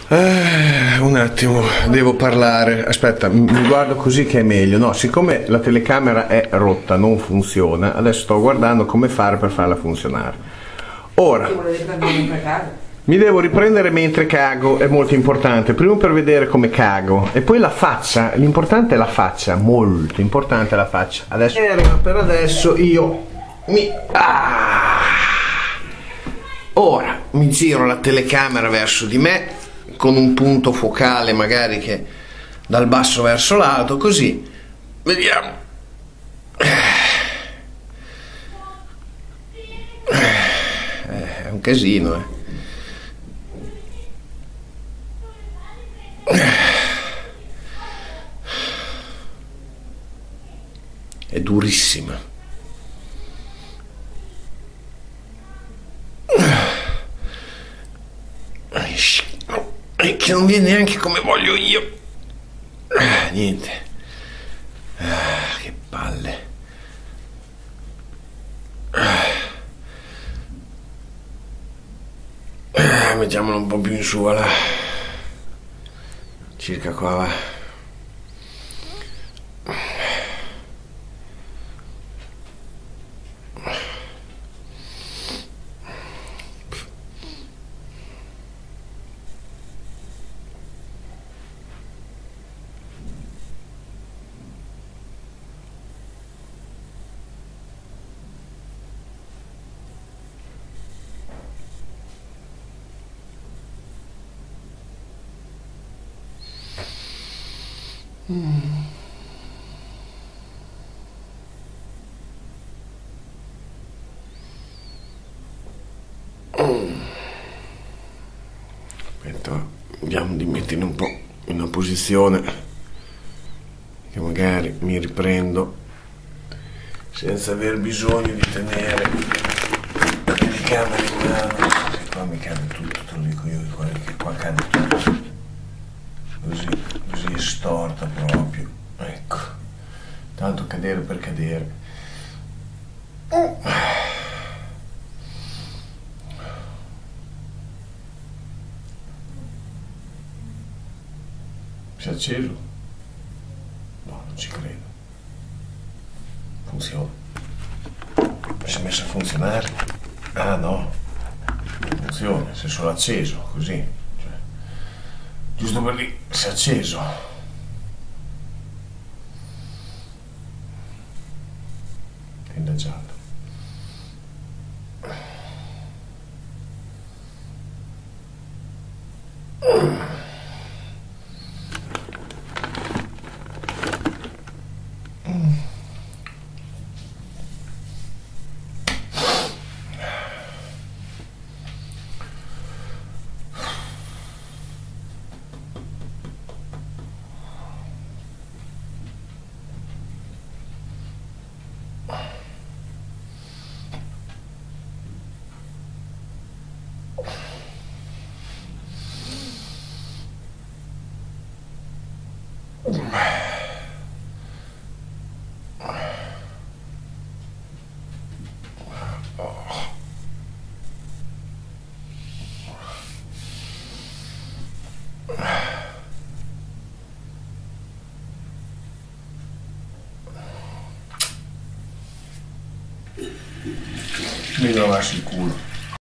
Un attimo, devo parlare. Aspetta, mi guardo così che è meglio. No, siccome la telecamera è rotta, non funziona, adesso sto guardando come fare per farla funzionare. Ora, mi devo riprendere mentre cago, è molto importante. Prima per vedere come cago e poi la faccia, l'importante è la faccia, molto importante la faccia. Adesso, per adesso io mi... Ora mi giro la telecamera verso di me, con un punto focale magari che dal basso verso l'alto, così vediamo. È un casino, è durissima. Che non viene neanche come voglio io. Niente. Che palle. Mettiamolo un po' più in su, là. Circa qua, va. Aspetta, vediamo di mettermi un po' in una posizione che magari mi riprendo senza aver bisogno di tenere la telecamera in mano. Se qua mi cade tutto, te lo dico io, che qua cade tutto. Così è storta proprio. Ecco, tanto cadere per cadere. Si è acceso? No, non ci credo. Funziona. Si è messo a funzionare? Ah no, funziona, si è solo acceso, così. Cioè, giusto per lì, si è acceso. Tenda giallo. Mi lavassi il culo.